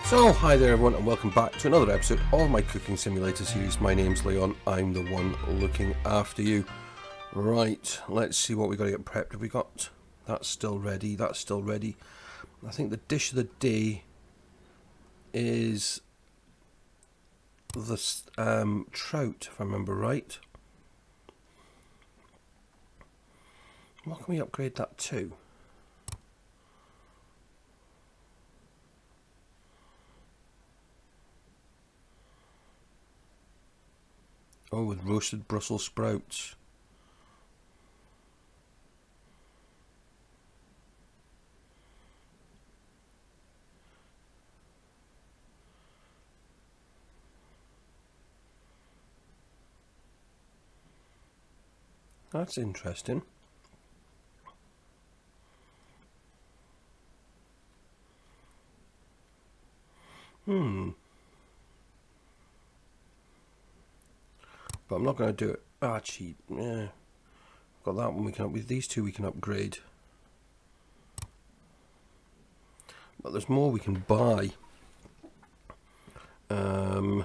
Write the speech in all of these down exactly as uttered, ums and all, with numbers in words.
So, hi there everyone and welcome back to another episode of my cooking simulator series. My name's Leon, I'm the one looking after you. Right, let's see what we got to get prepped. Have we got... That's still ready, that's still ready. I think the dish of the day is the um, trout, if I remember right. What can we upgrade that to? Oh, with roasted Brussels sprouts. That's interesting. Hmm. But I'm not going to do it. Ah, cheat. Yeah. Got that one we can up with. These two we can upgrade. But there's more we can buy. Um.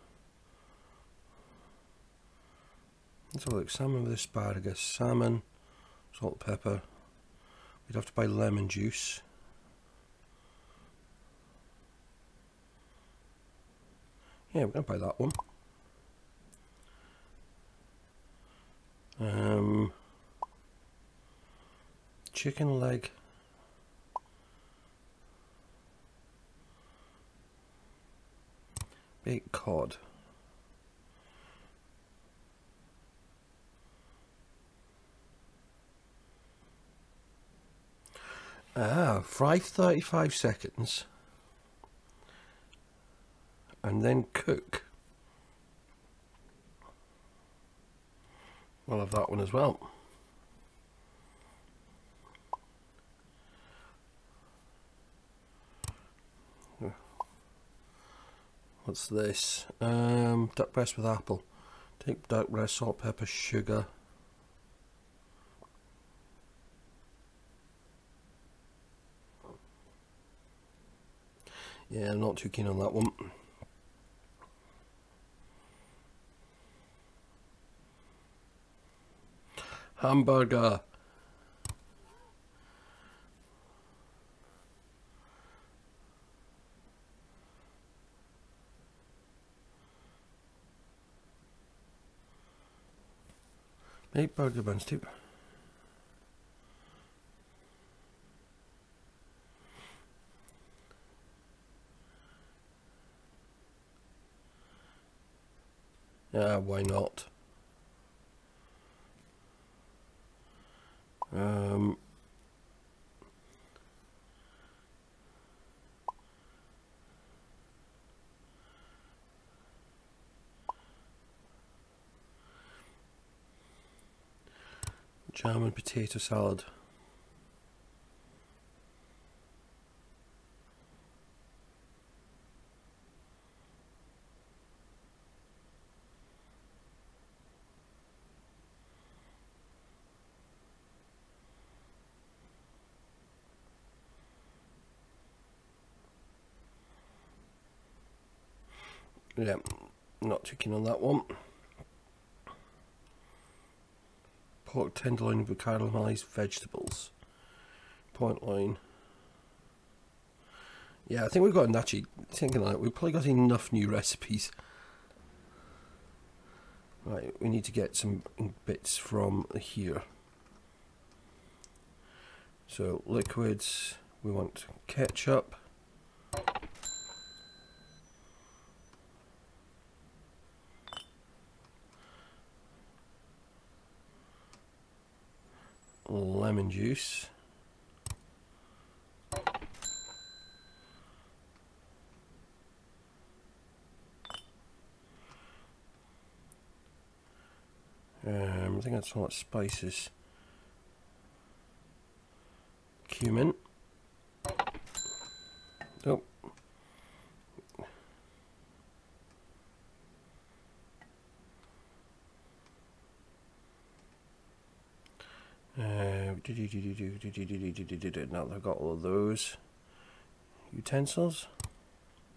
Let's have a look. Salmon with asparagus. Salmon, salt, pepper. We'd have to buy lemon juice. Yeah, we're going to buy that one. Um, chicken leg. Baked cod. Ah, fry thirty-five seconds. And then cook. We'll have that one as well. What's this? Um, duck breast with apple. Take duck breast, salt, pepper, sugar. Yeah, I'm not too keen on that one. Hamburger. Make burger buns too. Yeah, why not? Um, jam and potato salad. Yeah, not too keen on that one. Pork tenderloin with caramelized vegetables. Point line. Yeah, I think we've got, actually thinking like we've probably got enough new recipes. Right, we need to get some bits from here. So liquids, we want ketchup. Lemon juice. Um, I think that's all that spices. Cumin. Oh. Uh, now I've got all of those. Utensils.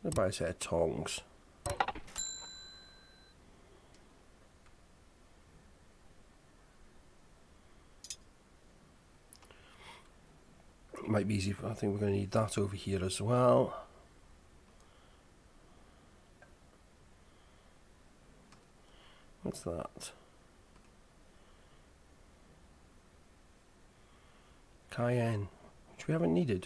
I'll buy a set of tongs. It might be easy, I think we're going to need that over here as well. What's that? Cayenne, which we haven't needed.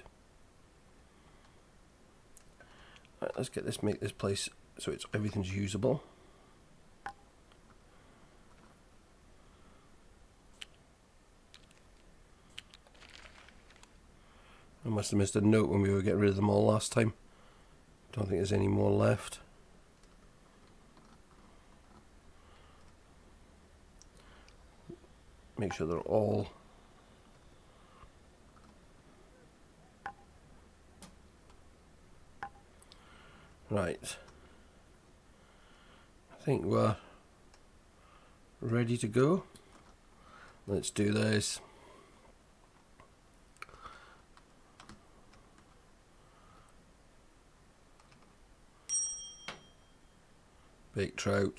Right, let's get this, make this place so it's everything's usable. I must have missed a note when we were getting rid of them all last time. Don't think there's any more left. Make sure they're all right. I think we're ready to go. Let's do this. Baked trout.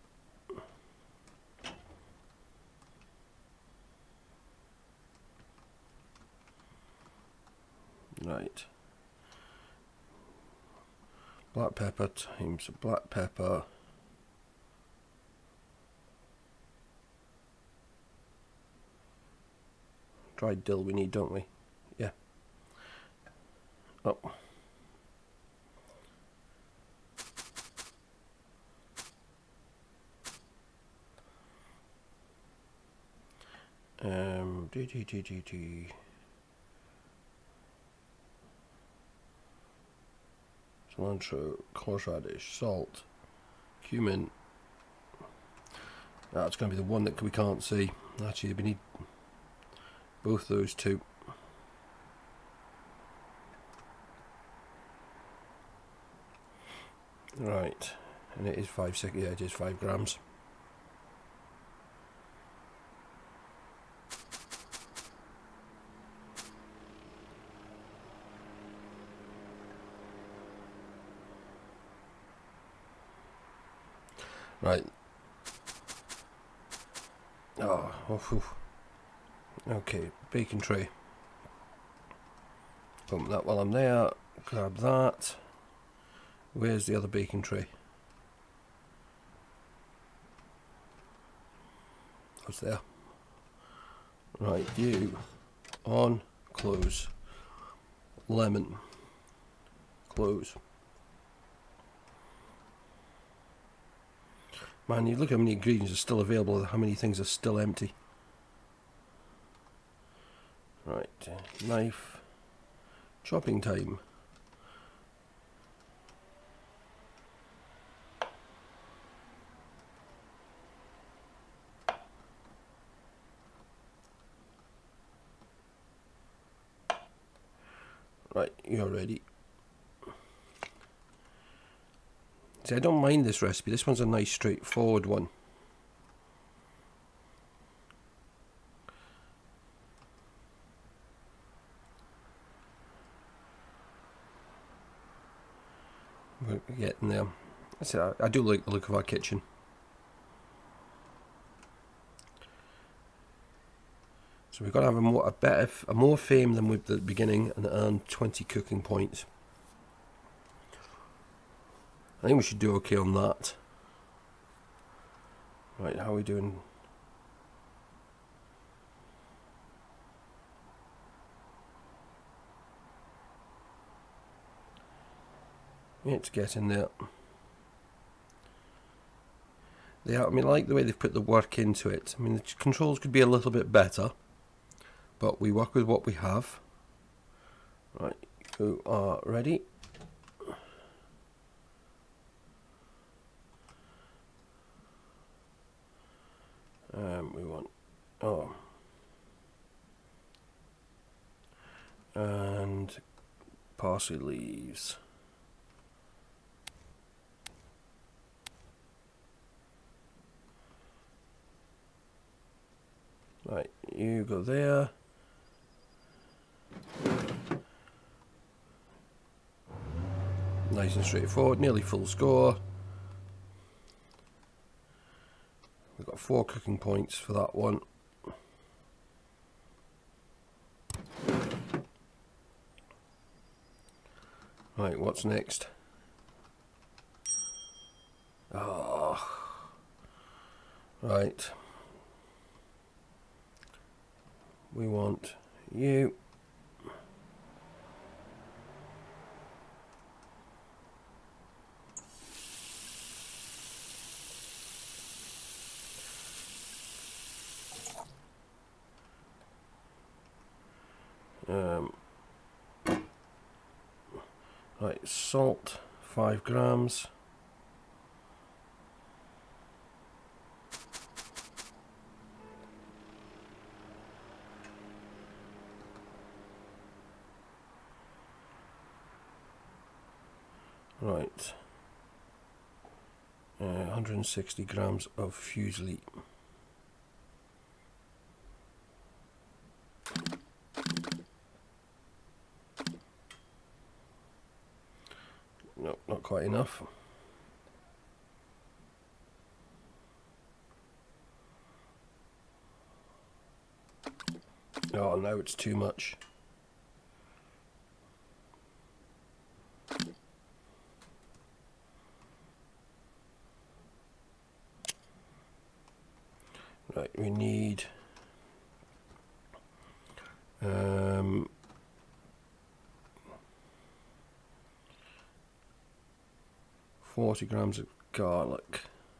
Right. Black pepper times black pepper. Dried dill we need, don't we? Yeah. Oh. Um, D D D D D. Cilantro, horseradish, salt, cumin. That's going to be the one that we can't see. Actually, we need both those two. Right, and it is five six. Yeah, it is five grams. Right. Oh, oh okay, baking tray. Pump that while I'm there. Grab that. Where's the other baking tray? What's there? Right, you on, close. Lemon, close. Man, you look how many ingredients are still available, how many things are still empty. Right, uh, knife, chopping time. Right, you're ready. See, I don't mind this recipe. This one's a nice straightforward one. We're getting there. That's it. I do like the look of our kitchen. So we've got to have a more a better a more fame than with the beginning and earn twenty cooking points. I think we should do okay on that. Right, how are we doing? It's getting there. They are, I mean, I like the way they've put the work into it. I mean, the controls could be a little bit better, but we work with what we have. Right, you are ready. Um, we want, oh, and parsley leaves. Right, you go there. Nice and straightforward, nearly full score. We've got four cooking points for that one. Right, what's next? Oh, right. We want you. Um, right, salt, five grams. Right, uh, one hundred sixty grams of fusilli. No, not quite enough. Oh, now it's too much. Right, we need um, forty grams of garlic.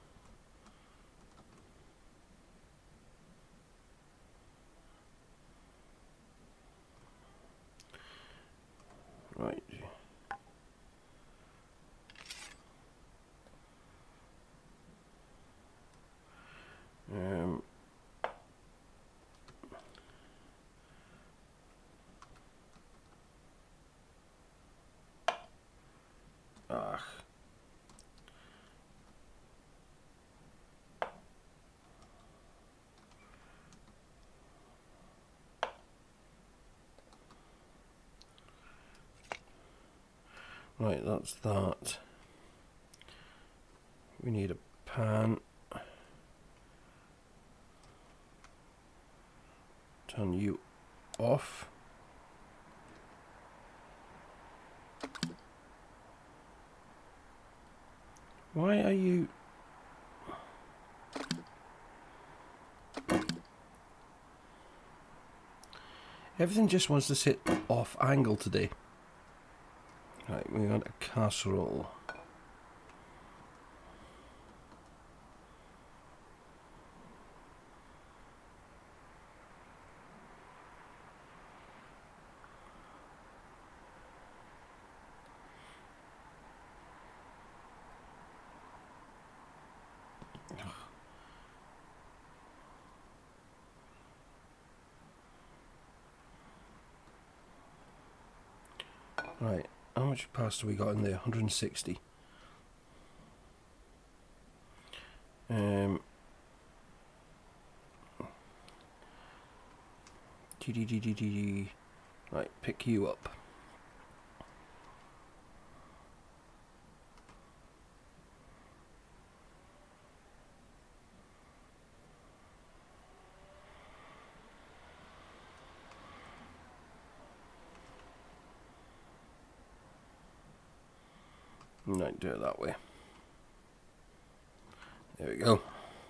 Right. Um, ah. Right, that's that. We need a pan. Turn you off. Why are you... Everything just wants to sit off angle today. Right, we want a casserole. Right, how much pasta we got in there? one hundred sixty. Um, G D G D G G. Right, pick you up. Right, do it that way. There we go.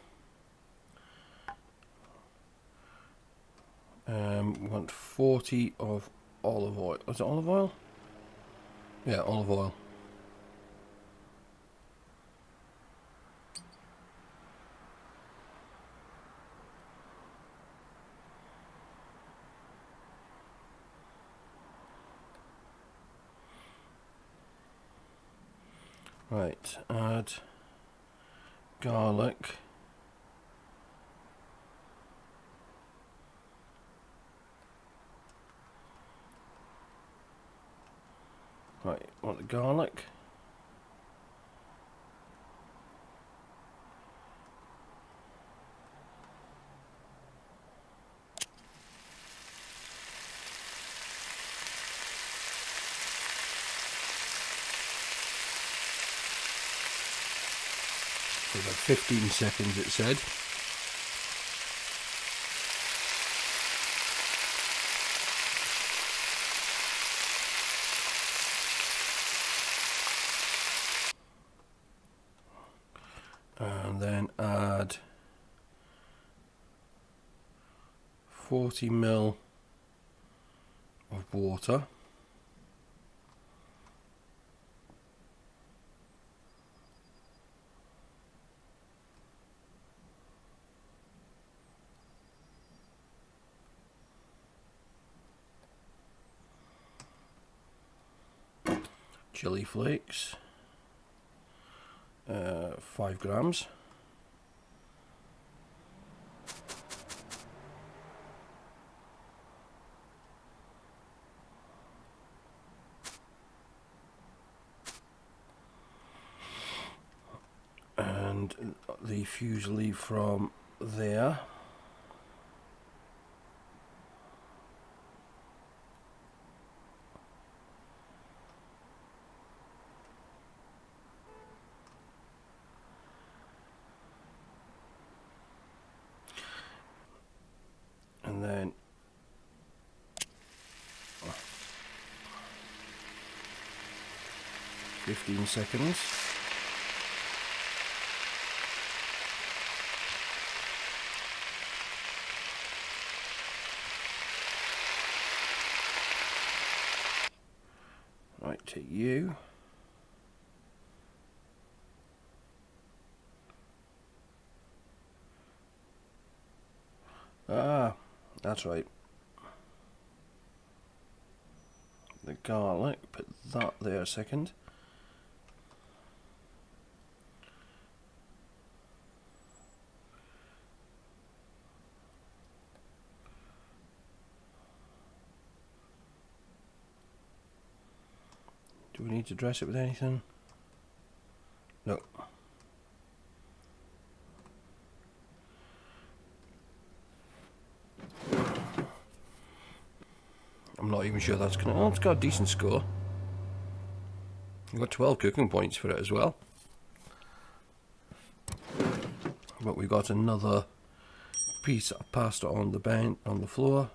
Um, we want forty of olive oil. Is it olive oil? Yeah, olive oil. Right, add garlic. Right, want the garlic. So about fifteen seconds it said. And then add forty mil of water. Chili flakes, uh, five grams. And the fusilli from there. And then fifteen seconds. Right to you. Ah, that's right. The garlic, put that there a second. Do we need to dress it with anything? No. I'm not even sure that's gonna. Oh, it's got a decent score. You've got twelve cooking points for it as well. But we got another piece of pasta on the bench on the floor.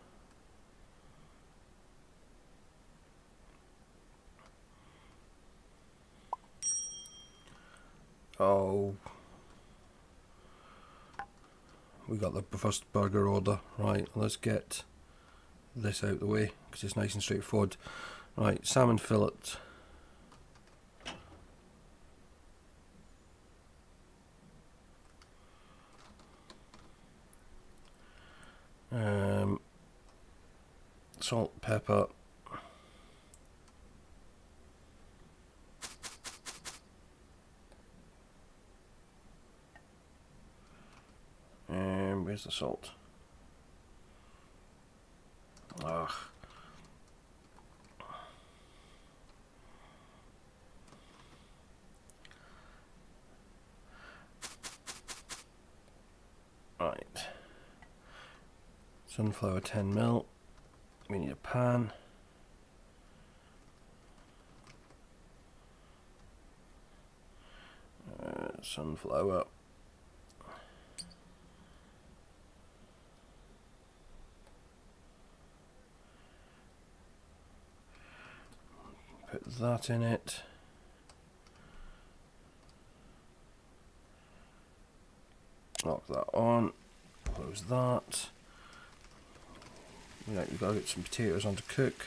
Oh, we got the first burger order. Right, let's get this out of the way because it's nice and straightforward. Right, salmon fillet. Um, salt, pepper. And where's the salt? Ugh. Right. Sunflower ten mil. We need a pan. Uh, sunflower. Put that in it. Lock that on. Close that. Right, you've got to get some potatoes on to cook.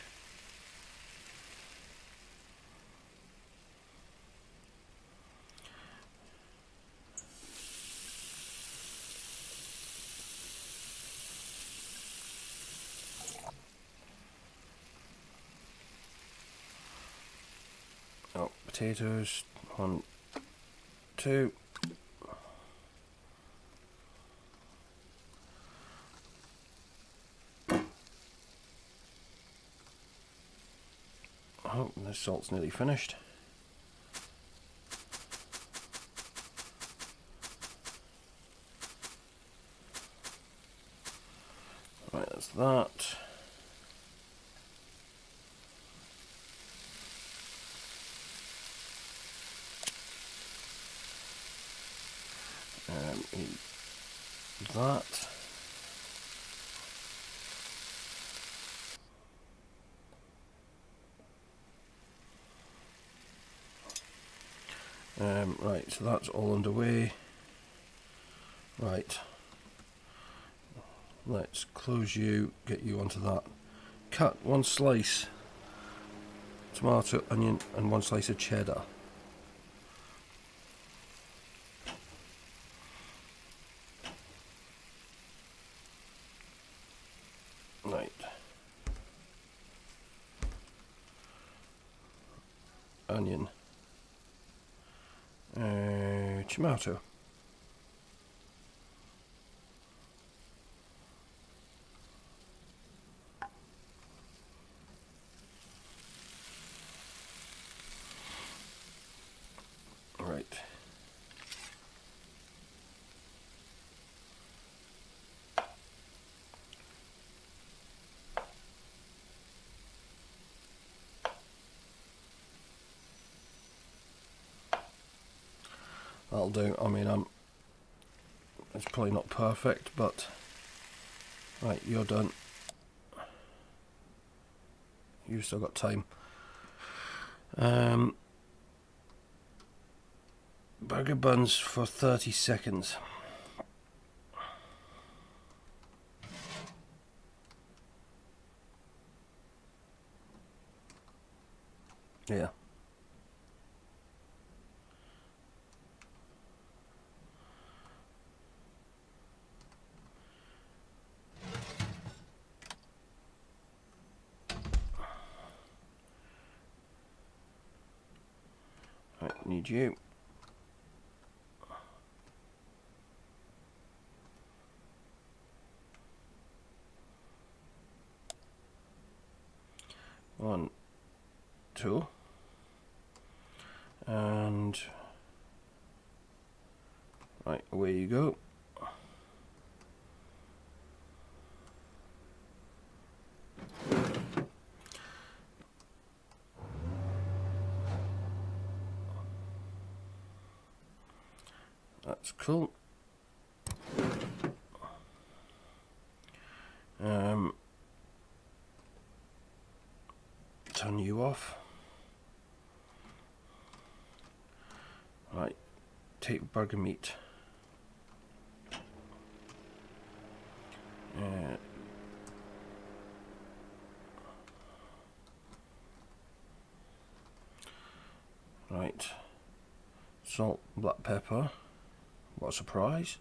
Oh, potatoes. One, two. Oh, the salt's nearly finished. Right, that's that. Um, that. Um, right, so that's all underway. Right, let's close you, get you onto that. Cut one slice tomato, onion, and one slice of cheddar. Right. Onion. Uh, tomato. Right. That'll do. I mean, I'm. It's probably not perfect, but right, you're done. You've still got time. Um, burger buns for thirty seconds. Yeah. Right, need you. One, two, and right, away you go. That's cool. Um, turn you off. Right, take burger meat. Uh, right, salt, black pepper. What a surprise.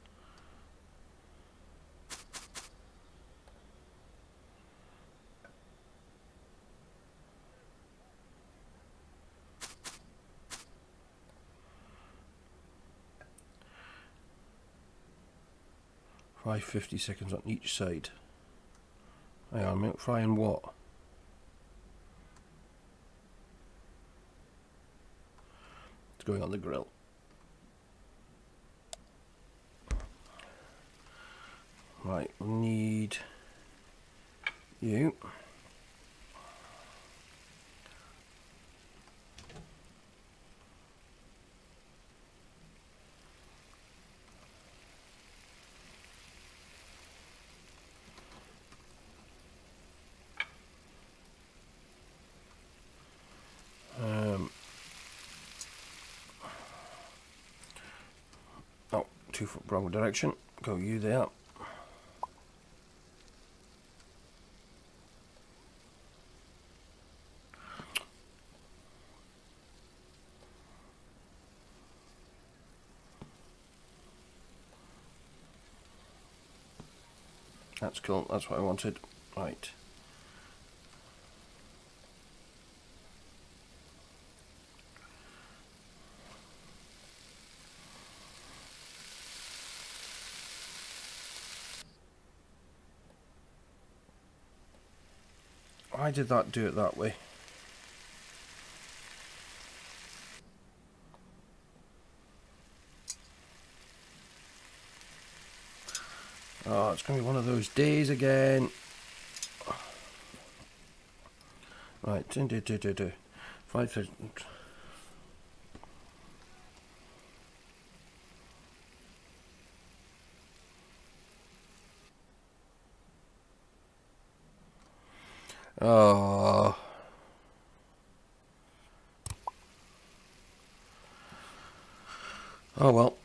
Fry fifty seconds on each side. Hang on a minute, frying what? It's going on the grill. Right, we need you. Um, oh, two foot wrong direction. Go you there. That's cool, that's what I wanted. Right. Why did that do it that way? Oh, it's going to be one of those days again. Right, do do do do do. Five thousand. Oh. Oh well.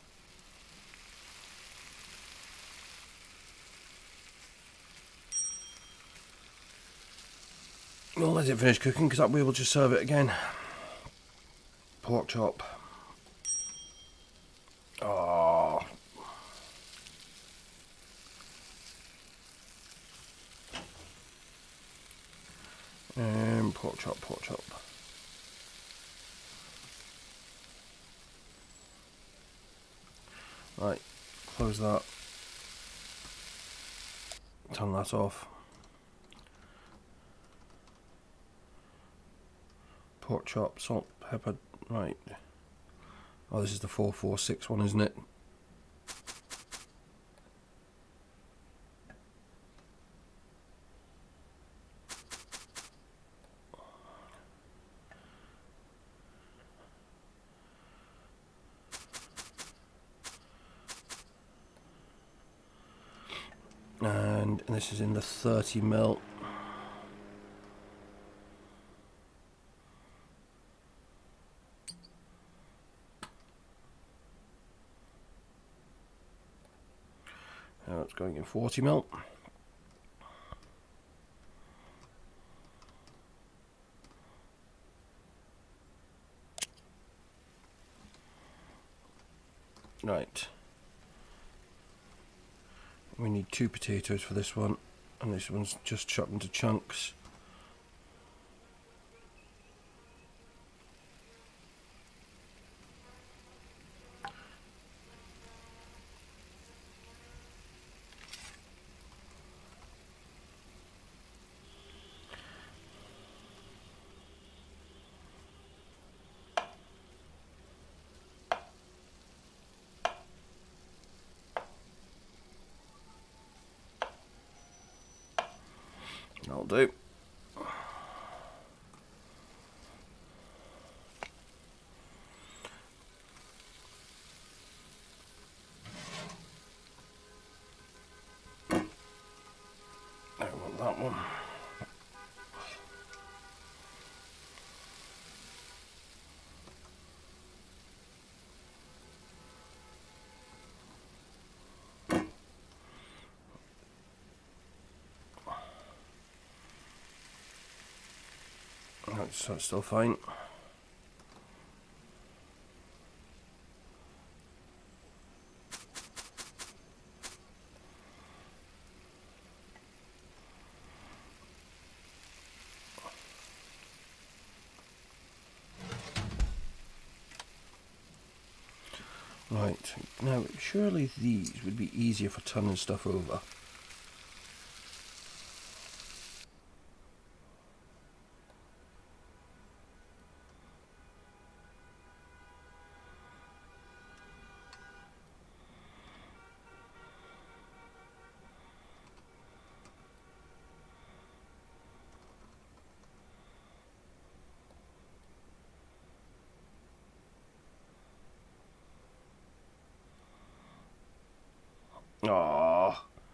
We'll let it finish cooking because that way we'll just serve it again. Pork chop. Oh. Um, pork chop, pork chop. Right, close that. Turn that off. Pork chop, salt, pepper, right. Oh, this is the four four six one, isn't it? And this is in the thirty mil. Now it's going in forty mil. Right. We need two potatoes for this one, and this one's just chopped into chunks. That'll do. I want that one. That's, that's still fine. Right, now surely these would be easier for turning stuff over. Aww.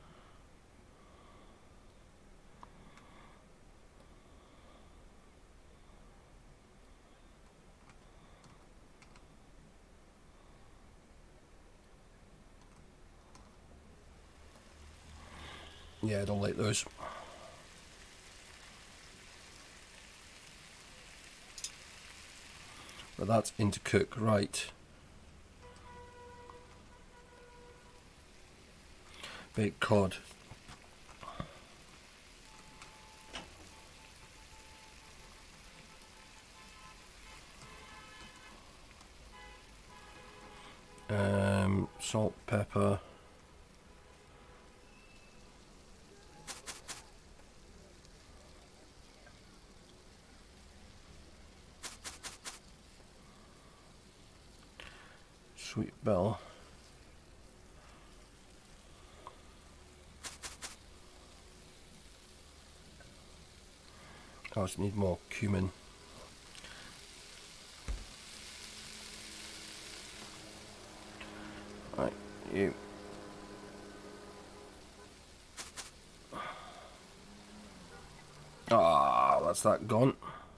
Yeah, I don't like those. But that's in to cook, right. Baked cod. Um, salt, pepper. Sweet bell. I just need more cumin. Right, you. Ah. that's that gone.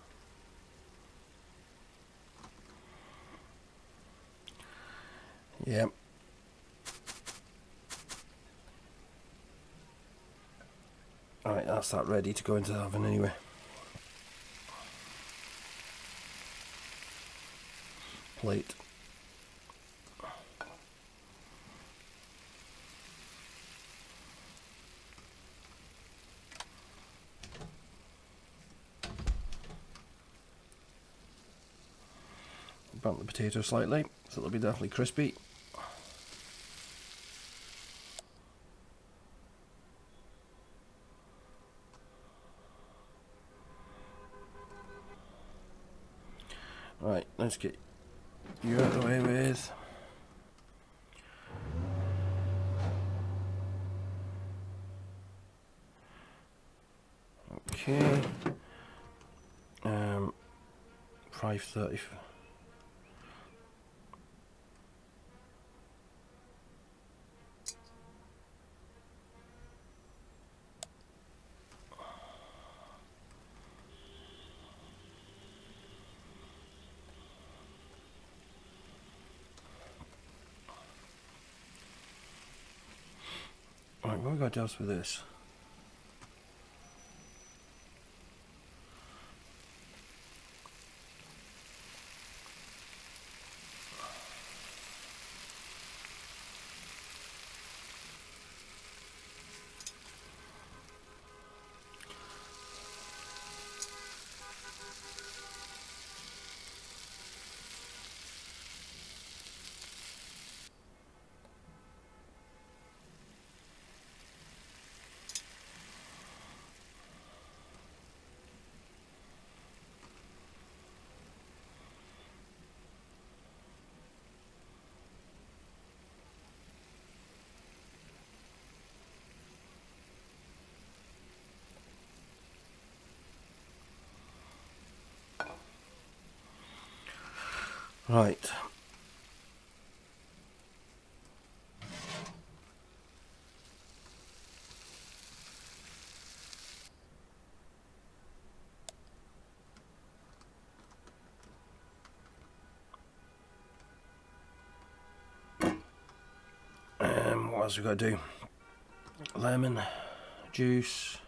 Yep. Alright, that's that ready to go into the oven anyway. Plate. Burnt the potato slightly, so it'll be definitely crispy. Right, let's get you out of the way with. Okay. Um, five thirty. Right, what have we got else with this? Right. Um, what else we got to do? Lemon juice.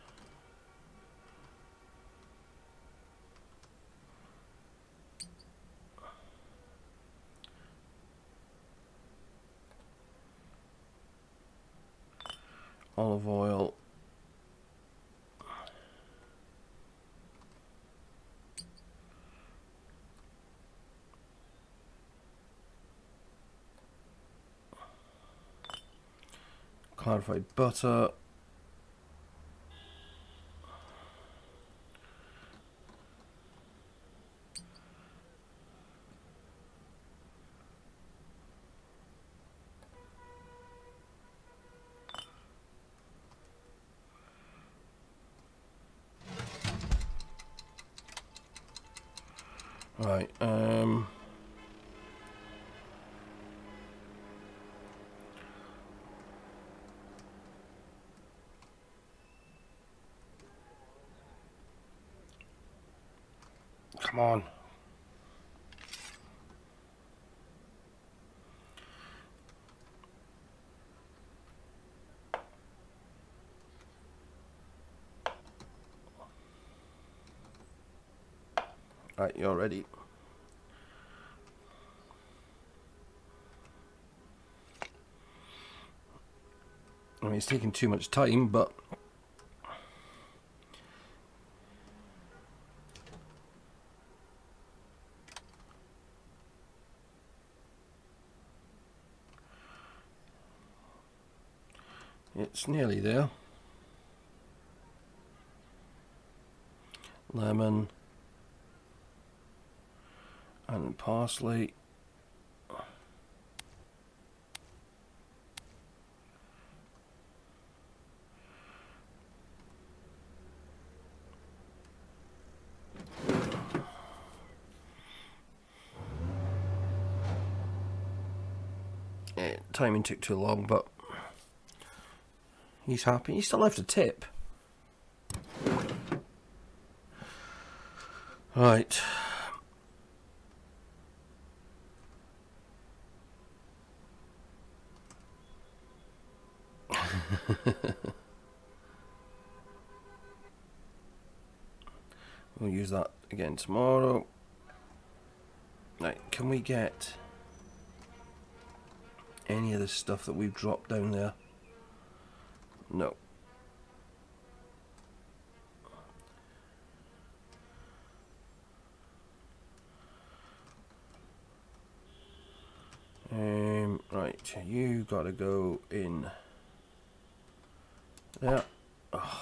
Olive oil. Clarified butter. Right, um come on. Right, you're ready. I mean, it's taking too much time, but it's nearly there. Lemon and parsley. Yeah, timing took too long, but he's happy. He still left a tip. Right. We'll use that again tomorrow. Right, can we get any of this stuff that we've dropped down there? No. Um, right, you gotta go in there. Oh.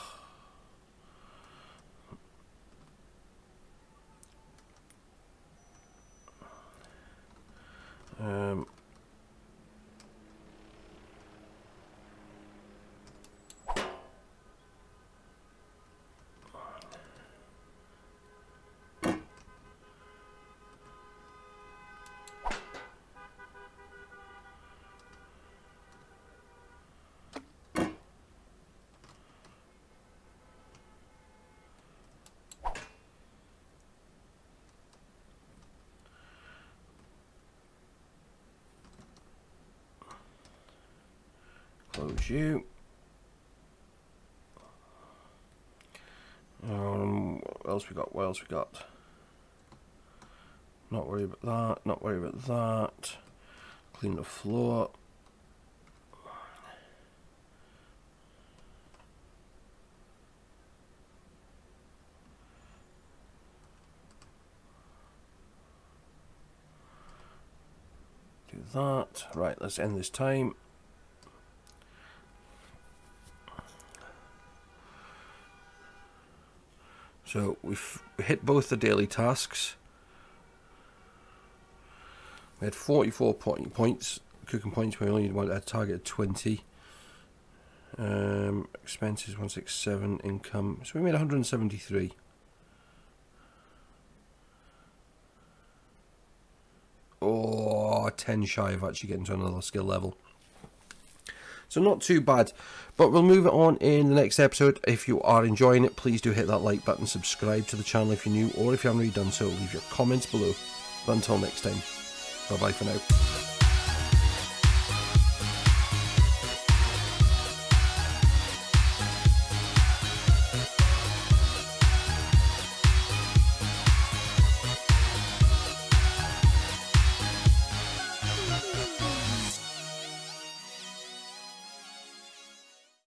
Um, close you. Um, what else we got? What else we got? Not worry about that. Not worry about that. Clean the floor. Do that. Right, let's end this time. So we've hit both the daily tasks. We had forty-four point points, cooking points. We only wanted a target of twenty. Um, expenses one sixty-seven, income. So we made one hundred seventy-three. Oh, ten shy of actually getting to another skill level. So not too bad, but we'll move it on in the next episode. If you are enjoying it, please do hit that like button, subscribe to the channel if you're new, or if you haven't already done so, leave your comments below. But until next time, bye bye for now.